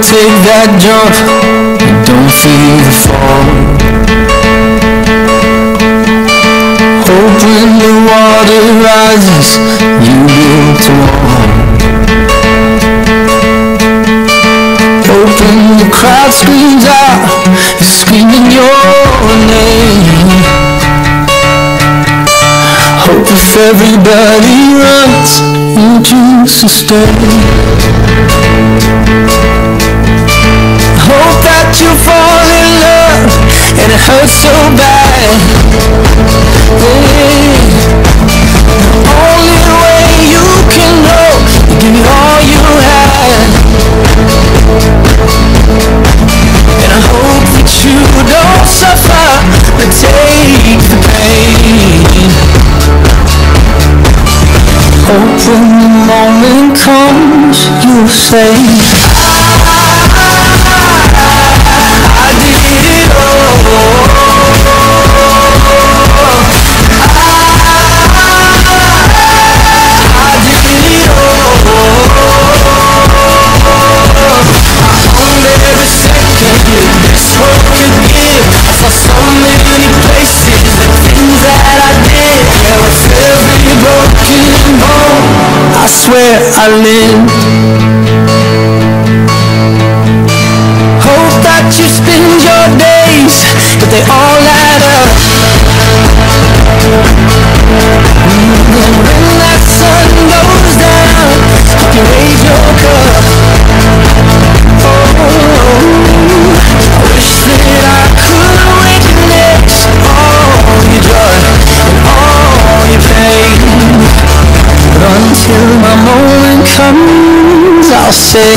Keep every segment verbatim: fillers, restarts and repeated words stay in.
take that jump, you don't fear the fall. Hope when the water rises, you build a wall. Hope when the crowd screams out, you're screaming your name. Hope if everybody runs, you choose to stay. Hope that you fall in love and it hurts so bad. Hey, the only way you can know, you give it all you had. And I hope that you don't suffer, but take the pain. Hope when the moment comes, you'll say, I did it all. I swear I live. Hope that you spend your days, but they all add up. And when that sun goes down, you can raise your cup. Oh, I wish that I could witness all your joy and all your pain. But until my moment comes, I'll say,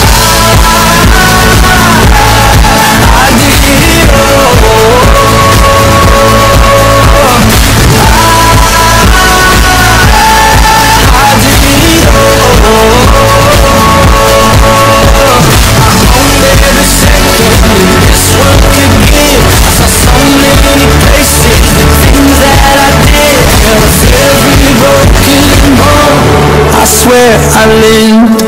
I did it all. I did it all. I owned every second this world could give. I saw so many places, the things that I did. There was every broken bone. I swear I lived.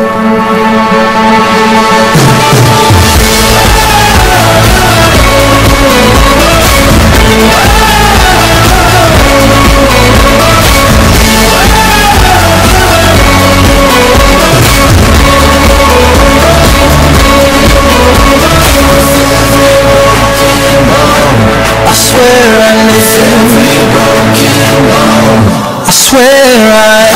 I swear I lived. I swear I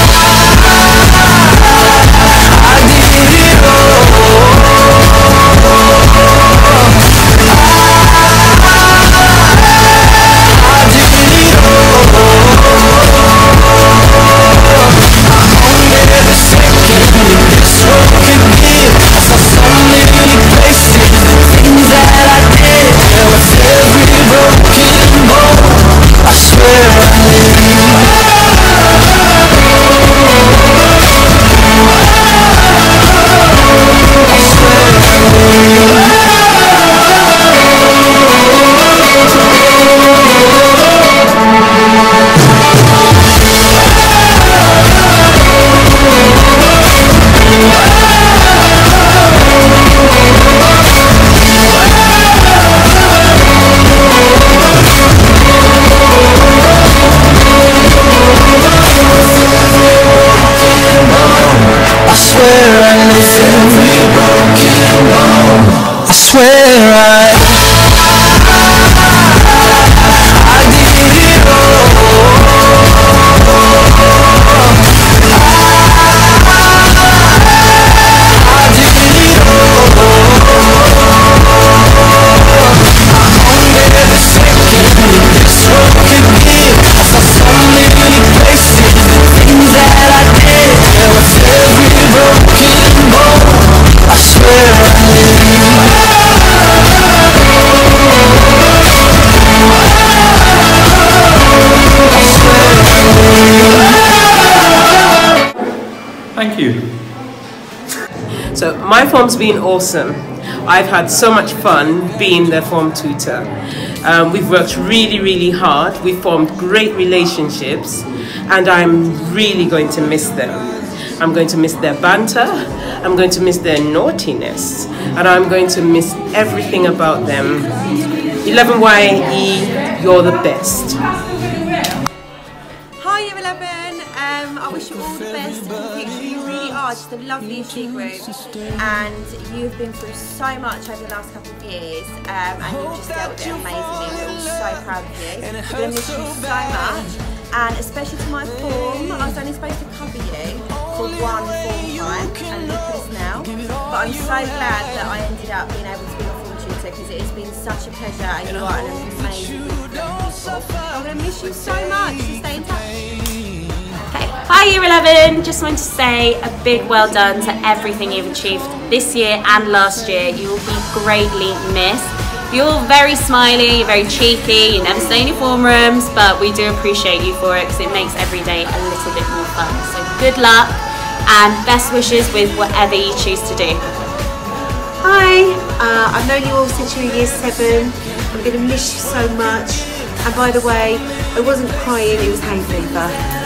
Thank you. So my form's been awesome. I've had so much fun being the form tutor. Um, we've worked really, really hard. We've formed great relationships, and I'm really going to miss them. I'm going to miss their banter, I'm going to miss their naughtiness, and I'm going to miss everything about them. eleven Y E, you're the best. Hi Year eleven, um, I wish you all the best in the future. You really are just the loveliest year group, and you've been through so much over the last couple of years, um, and you've just dealt with it amazingly. We're all so proud of you. We're going to miss you so much, and especially to my form. I was only supposed to cover you for one form time, and look at us now. But I'm so glad that I ended up being able to be your form tutor, because it has been such a pleasure, and you are an amazing group of people. I'm going to miss you so much, so stay in touch. Okay. Hi Year eleven, just wanted to say a big well done to everything you've achieved this year and last year. You will be greatly missed. You're all very smiley, you're very cheeky, you never stay in your form rooms, but we do appreciate you for it because it makes every day a little bit more fun. So good luck and best wishes with whatever you choose to do. Hi, uh, I've known you all since you were year seven. I'm going to miss you so much. And by the way, I wasn't crying, it was hay fever.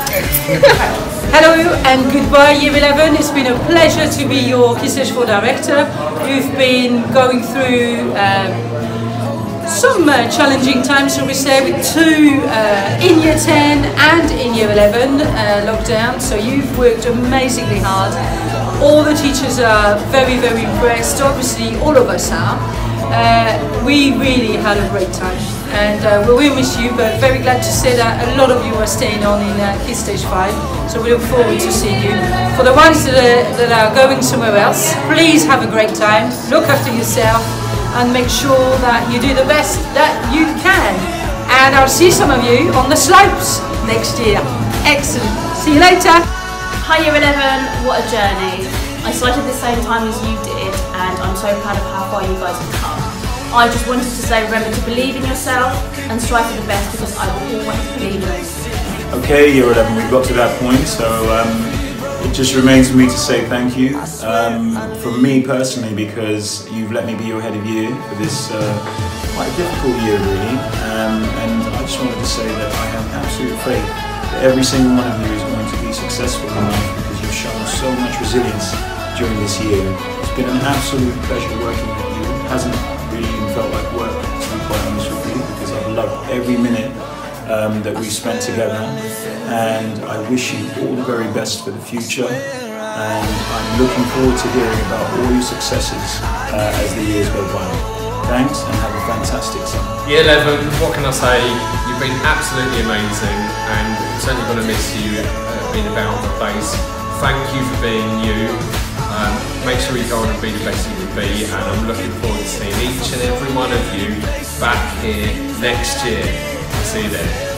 Hello and goodbye Year eleven. It's been a pleasure to be your Key Stage four director. You've been going through um, some uh, challenging times, shall we say, with two uh, in Year ten and in Year eleven uh, lockdown. So you've worked amazingly hard. All the teachers are very, very impressed. Obviously, all of us are. Uh, we really had a great time, and uh, we will miss you, but very glad to say that a lot of you are staying on in uh, Key Stage five, so we look forward to seeing you. For the ones that are, that are going somewhere else, please have a great time, look after yourself, and make sure that you do the best that you can. And I'll see some of you on the slopes next year. Excellent. See you later. Hi Year eleven, what a journey. I started at the same time as you did, and I'm so proud of how far you guys have come. I just wanted to say, remember to believe in yourself and strive for the best, because I will always believe in you. Okay, Year eleven, we've got to that point, so um, it just remains for me to say thank you. Um, from me personally, because you've let me be your head of year for this uh, quite difficult year really, um, and I just wanted to say that I have absolute faith that every single one of you is going to be successful in life, because you've shown so much resilience during this year. It's been an absolute pleasure working with you. It hasn't really even felt like work, to be quite honest with you, because I've loved every minute um, that we've spent together, and I wish you all the very best for the future, and I'm looking forward to hearing about all your successes uh, as the years go by. Thanks, and have a fantastic summer. Year eleven, what can I say? You've been absolutely amazing, and I'm certainly going to miss you uh, being about the place. Thank you for being you. Um, make sure you go on and be the best you can be, and I'm looking forward to seeing each and every one of you back here next year. See you then.